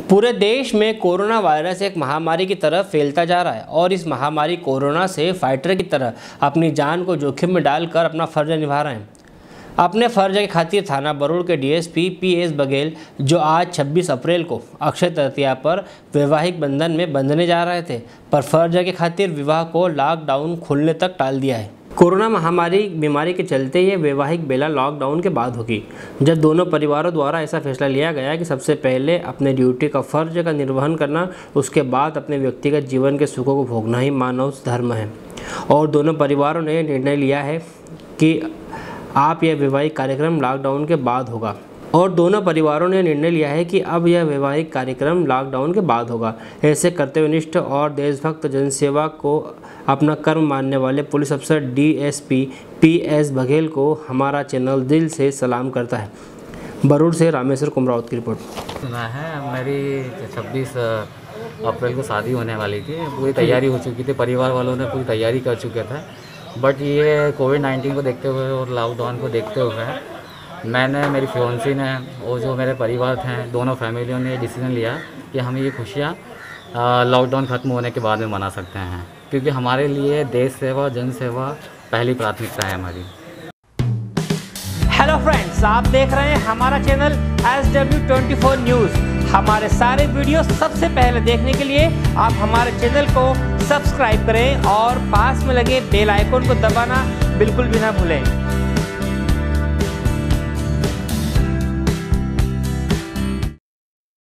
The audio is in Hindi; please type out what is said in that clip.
पूरे देश में कोरोना वायरस एक महामारी की तरह फैलता जा रहा है और इस महामारी कोरोना से फाइटर की तरह अपनी जान को जोखिम में डालकर अपना फर्ज निभा रहे हैं। अपने फर्ज के खातिर थाना बरूड़ के डीएसपी पीएस बघेल, जो आज 26 अप्रैल को अक्षय तृतीया पर वैवाहिक बंधन में बंधने जा रहे थे, पर फर्ज के खातिर विवाह को लॉकडाउन खुलने तक टाल दिया है। कोरोना महामारी बीमारी के चलते ये वैवाहिक बेला लॉकडाउन के बाद होगी, जब दोनों परिवारों द्वारा ऐसा फैसला लिया गया कि सबसे पहले अपने ड्यूटी का फर्ज का निर्वहन करना, उसके बाद अपने व्यक्तिगत जीवन के सुखों को भोगना ही मानव धर्म है। और दोनों परिवारों ने निर्णय लिया है कि आप यह वैवाहिक कार्यक्रम लॉकडाउन के बाद होगा अब यह वैवाहिक कार्यक्रम लॉकडाउन के बाद होगा। ऐसे कर्तव्यनिष्ठ और देशभक्त जनसेवा को अपना कर्म मानने वाले पुलिस अफसर डीएसपी पीएस बघेल को हमारा चैनल दिल से सलाम करता है। बरूड़ से रामेश्वर कुमरावत की रिपोर्ट। सुना है, मेरी 26 अप्रैल को शादी होने वाली थी, पूरी तैयारी हो चुकी थी, परिवार वालों ने पूरी तैयारी कर चुके थे। बट ये कोविड-19 को देखते हुए और लॉकडाउन को देखते हुए मैंने, मेरी फियोन्सी ने और जो मेरे परिवार थे, दोनों फैमिलियों ने डिसीजन लिया कि हम ये खुशियाँ लॉकडाउन ख़त्म होने के बाद में मना सकते हैं, क्योंकि हमारे लिए देश सेवा, जन सेवा पहली प्राथमिकता है हमारी। हेलो फ्रेंड्स, आप देख रहे हैं हमारा चैनल SW24 न्यूज़। हमारे सारे वीडियो सबसे पहले देखने के लिए आप हमारे चैनल को सब्सक्राइब करें और पास में लगे बेल आइकन को दबाना बिल्कुल भी ना भूलें।